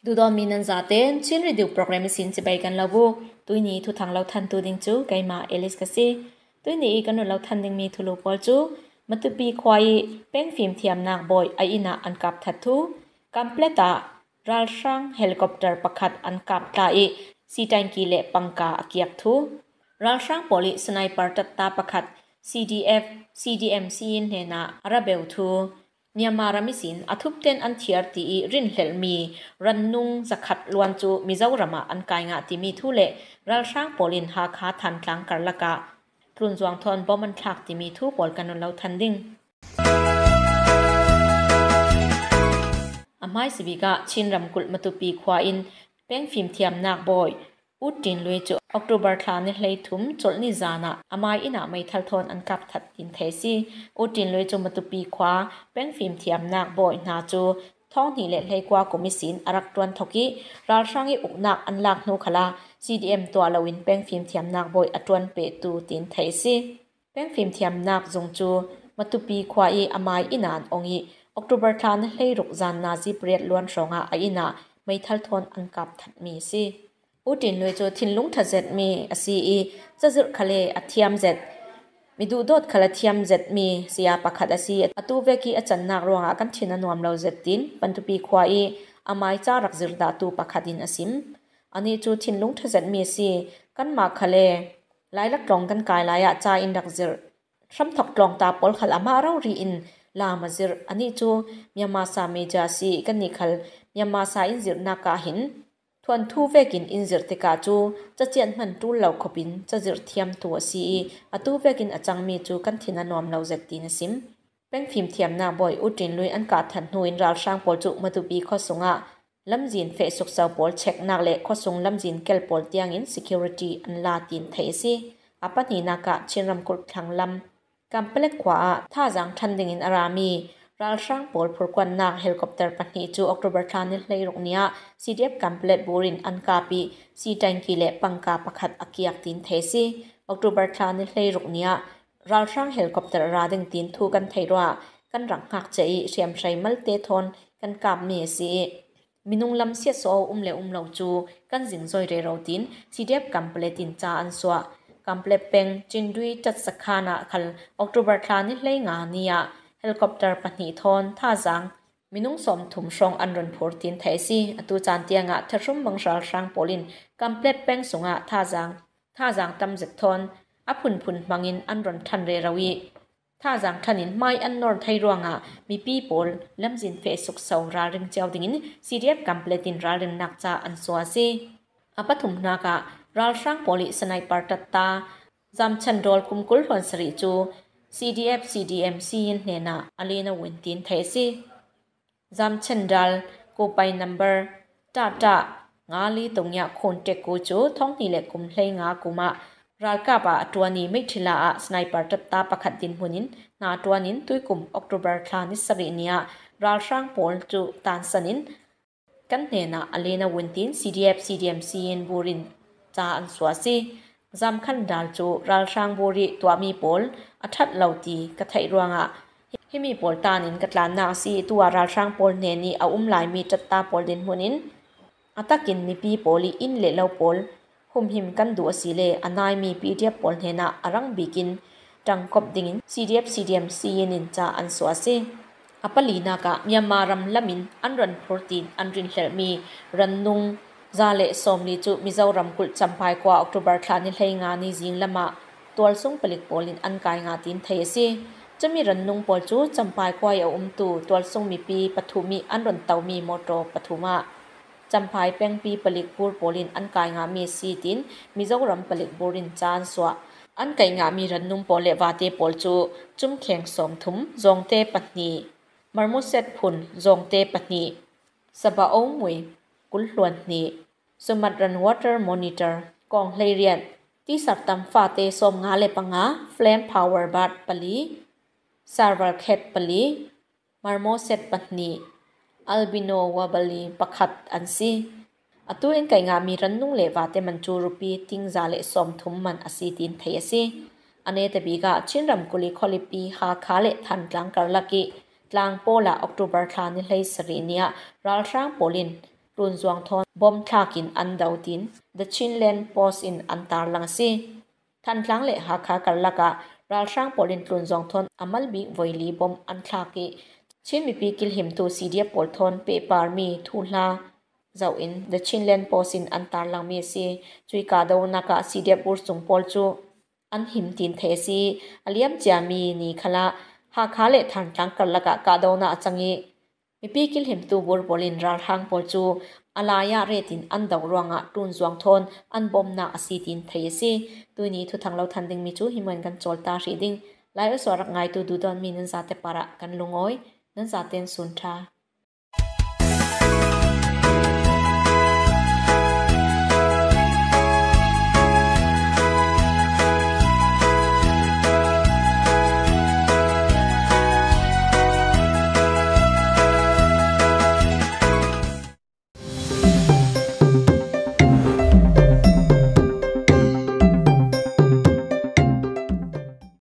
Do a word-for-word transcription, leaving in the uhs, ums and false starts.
ดูดอมีนันซาเตนชินรีดิวโปรแกรมสินจะไปกันแล้วบุตุยนี้ทุทางเราทันตูดิงจูไกมาเอลิสกสิตุยนี้กันเราทันดิงมีทุลุปอลจูมัตุปีควายเป็นฟิล์มเทียมนักบอยไออินาอันกับทัดทูกัมเพลตารัลช่างเฮลิคอปเตอร์ประคัดอันกับตาอีสีแดงกีเล่ปังกาอเกียกทูรัลช่างโพลิสไนเปอร์ตัดตาประคัด ซี ดี เอฟ ซี ดี เอ็ม ซี นเฮนาอาราเบลทูเมียมารามิสินอทุบเตนอันเทียร์ตีรินเฮลมีรันนุงสักขัดลวนจูมิเจ้ารามาอันกายงาติมีทุเลรัลช่างโพลินหาคาทันกลางกัลละกะพรุนจวงทอนบอมันทักติมีทุปอลกันนเราทันดิ้งอาไม่สิบิกะชินรำกุลมาตุปีควาอินเป็นฟิล์มเทียมนักบอยอุดดินลุยจูออกตุบาร์ทานิเลยทุ่มจดนิจานะอาไม่อินาไม่ทัลทอนอันกับทัดดินเทซีอุดดินลุยจูมาตุปีควาเป็นฟิล์มเทียมนักบอยนาจูท้องนี่เละเลยกว่ากุมิสินอารักตวนทกิรัลช่างอีอุกนักอันลักนูขลา ซี ดี เอ็ม ตัวลวินเป็นฟิล์มเทียมนักบอยอัตวนเปตูดินเทซีเป็นฟิล์มเทียมนักจงจูมาตุปีควาอีอาไม่อินานองอีออกตุบาร์ทานเลยรุกจานนาซีเปรียดล้วนสงอาอินาไม่ทัลทอนอันกับทัดมีซีอุดินลุยจูทินลุงทัดเจ็ดมีอซีอีจะจุดขเลอัธยมเจ็ดมีดูดดขลเทียมเจ็ดมีเสียปะขัดอซีอตูเวกีอาจารย์นักรวงอากันทินนวมเราเจ็ดดินปันตุปีควาอีอาไม่จารักจิรดาตูปะขัดินอซิมอันนี้จูทินลุงทัดเจ็ดมีซีกันมาขเลไล่ลักลองกันกายลายจ่าอินดักจิรช่ำถกลองตาปอลขลามาเรารีอินลามาจิรอันนี้จูมีมาสามีจาซีกันนิขลมีมาสาอินจิรนักาหินทวนทูเวกินอินจิรติกาจูจะเจียนมันตูเหล่าขบินจะจิรเทียมตัวซีอตูเวกินอาจังมีจูกันทินนวมเหล่าเจตินซิมเป็นฟิล์มเทียมนาบอยอุดินลุยอันกาทันนูอินราลช่างปอลจุมาตุปีข้อสงะลำจีนเฟสุกสาวปอลเช็คนักเละข้อสงลำจีนเกลปอลเตียงอิน security อันลาตินไทยซีอปัตนีนากะชินรำกุลทางลำกำเปล็กขวาท่าจังทันดิงอินอารามีรัลช่างปอลพลกวนนักเฮลิคอปเตอร์ปันนีจูออกตุบาร์ทานิเลยรุกเนียซี ดี เอฟ กำเปล็กบูรินอันกาปีซีแดงกีเล่ปังกาประคัดอเกียกตินเทซีออกตุบาร์ทานิเลยรุกเนียรัลช่างเฮลิคอปเตอร์ราดิงตินทูกันไทยรัวกันรังหักใจเชียมใช้มัลเตทอนกันกาเมซีมินุงลำเสียโซอุ้มเลอุ้มเหลาจูกันจิงซอยเรเราตินซี ดี เอฟ กำเปล็กตินจาอันสวะกำเปล็กเป็งจินดุยจัดสักขานะคัลออกตุบาร์ทานิเลยงานียเฮลิคอปเตอร์ปันนีทอนท่าจังมินุงสมถุมชองอันรันพูดตินไทยซีอตูจานเตียงะทรุ่มบังชาลช่างโพลินกำเปล็ดเป็งสงะท่าจังท่าจังตำเจ็ดทอนอพุนพุนบังอินอันรันทันเรราวีท่าจังทันินไม่อันนอร์ไทยรวงะมีปีโพลลำจินเฟสุกสาวราริงเจ้าดิ่งซีเรียบกำเปล็ดินราริงนักจ่าอันสวาซีอปัทุมนากะรัลช่างโพลิสไนปาร์ตัตตาจำชันโดลคุมกุลวันสริจู ซี ดี เอฟ ซี ดี เอ็ม ซี นเนนาอเลนาวินตินเทซีจำชันดัลกูไปนัมเบอร์ตาตางาลีตรงยาคนเทกูจูท้องนี่เล็กกุมเลยงากุมารัลกาบะตัวนี้ไม่ทิลาสไนเปอร์ตัดตาประคัดดินหุนินนาตัวนินตุยกุมออกตุบาร์ทานิสรินียรัลช่างโพลจูตานสนินกันเนนาอเลนาวินติน ซี ดี เอฟ ซี ดี เอ็ม ซี นบูรินจาอันสวาซีจำขันดาลจูรัลช่างบุรีตัวมีโพลอัฐเหล่าตีกระไทรวงะให้มีโพลตานินกัตลานนาซีตัวรัลช่างโพลเนนีเอาอุ้มลายมีจัตตาโพลดินหุนินอัตกินมีปีโพลีอินเล่เหล่าโพลหุมหิมกันดูสีเล่อันนายมีปีเดียบโพลเนนาอรังบิกินจังกบดิ่งซี ดี เอฟ ซี ดี เอ็ม ซี นินจาอันสวาซีอปลีนากะมีมารัมลามินอันรันโปรตีนอันรินเฮลมีรันนุงซาเลสอมลิจูมิเจ้ารำกุลจำพายกว่าออกตุบาร์ทานิเลยงานิจิงละมาตัวส่งผลิตโพลินอันกายงาตินเทซีจะมีรันนุงโพลจูจำพายกว่าเอาอุ้มตูตัวส่งมีปีปฐุมีอันรันเตามีโมโตปฐุมาจำพายเป็งปีผลิตบูร์โพลินอันกายงามีซีตินมิเจ้ารำผลิตบูรินจานสวะอันกายงามีรันนุงโพลเลวาเตโพลจูจุ่มแข็งสมทุมจงเตปัตนีมารมุเซตพุนจงเตปัตนีสบะองมวยกุลล้วนนีสมัดรันวอเตอร์มอนิเตอร์กองเลยเรียนที่สัตตำฟาเตสมงาเลปังาเฟลมพาวเวอร์บัตปลีซาร์วัลเคตปลีมารโมเซตปัตนีอัลบิโนวาบลีปักขัดอันซีอตัวเองไก่งามีรันนุ่งเลวาเตมันจูรุปีติงซาเลสมทุมมันอซีตินเทยซีอันเนตบีกาชินรำกุลีคอลิปีฮาคาเลทันกลางกาลกิกลางโปลาออกตุบาร์ทานิเลยสรีเนียรัลช่างโพลินร tlun zuang thon bom thlakin an dautin the Chinland Post in antar lang si than tlang le ha kha karlaka ral sang polin tlun zuang thon amal bi voili bom an thlaki chin mi pi kil him tu C D F pol thon pe par mi thula zau in the Chinland Post in antar lang mi si chui ka do na ka C D F ur chung pol chu an him tin the si aliam chami ni khala ha kha le than tlang karlaka ka do na changi mi pi kil him tu bur polin ral hang pol chu alaya retin an daw ronga tun zuang thon an bom na asitin thei si tuini thu thanglo thanding mi chu himan kan cholta ri ding lai sorak ngai tu du don min za te para kan lungoi nan za ten sun tha